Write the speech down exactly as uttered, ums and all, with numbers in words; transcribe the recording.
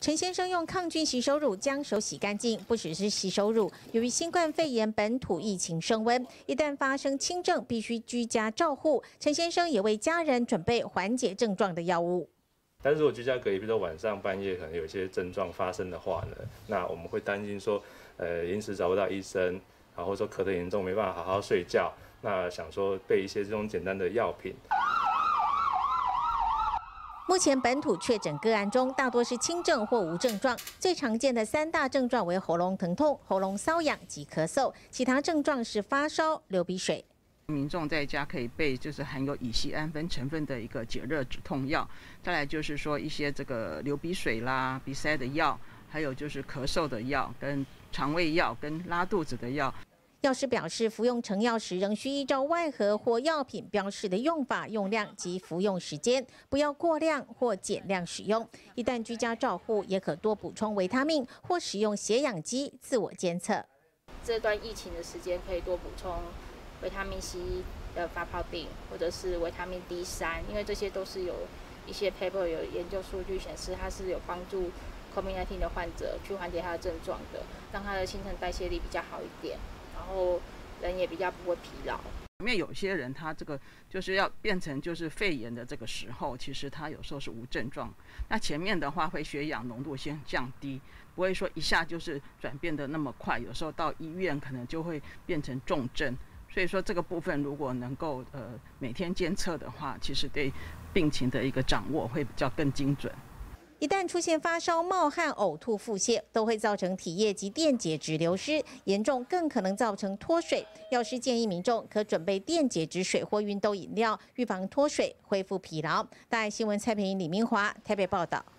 陈先生用抗菌洗手乳将手洗干净，不只是洗手乳。由于新冠肺炎本土疫情升温，一旦发生轻症，必须居家照护。陈先生也为家人准备缓解症状的药物。 但是如果居家隔离，比如说晚上半夜可能有一些症状发生的话呢，那我们会担心说，呃，临时找不到医生，然后说咳得严重没办法好好睡觉，那想说备一些这种简单的药品。 目前本土确诊个案中，大多是轻症或无症状，最常见的三大症状为喉咙疼痛、喉咙瘙痒及咳嗽，其他症状是发烧、流鼻水。 民众在家可以备就是含有乙酰氨酚成分的一个解热止痛药，再来就是说一些这个流鼻水啦、鼻塞的药，还有就是咳嗽的药、跟肠胃药、跟拉肚子的药。 药师表示，服用成药时仍需依照外盒或药品标示的用法、用量及服用时间，不要过量或减量使用。一旦居家照护，也可多补充维他命或使用血氧机自我监测。 这段疫情的时间可以多补充维他命 C 的发泡锭，或者是维他命 D 三，因为这些都是有一些 paper 有研究数据显示，它是有帮助 COVID 十九 的患者去缓解他的症状的，让他的新陈代谢力比较好一点。 然后人也比较不会疲劳。 因为有些人他这个就是要变成就是肺炎的这个时候，其实他有时候是无症状。那前面的话会血氧浓度先降低，不会说一下就是转变的那么快。有时候到医院可能就会变成重症。所以说这个部分如果能够呃每天监测的话，其实对病情的一个掌握会比较更精准。 一旦出现发烧、冒汗、呕吐、腹泻，都会造成体液及电解质流失，严重更可能造成脱水。药师建议民众可准备电解质水或运动饮料，预防脱水、恢复疲劳。大爱新闻蔡培莹、李明华台北报道。